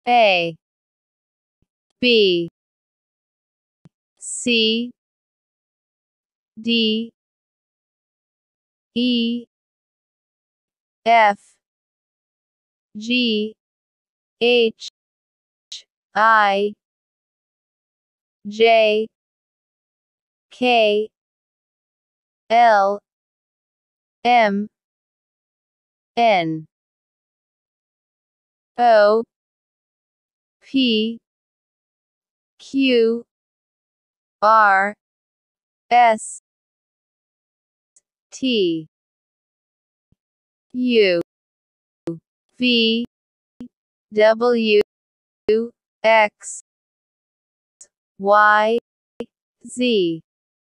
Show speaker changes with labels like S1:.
S1: A B C D E F G H I J K L M N O P Q R S T U V W X Y Z.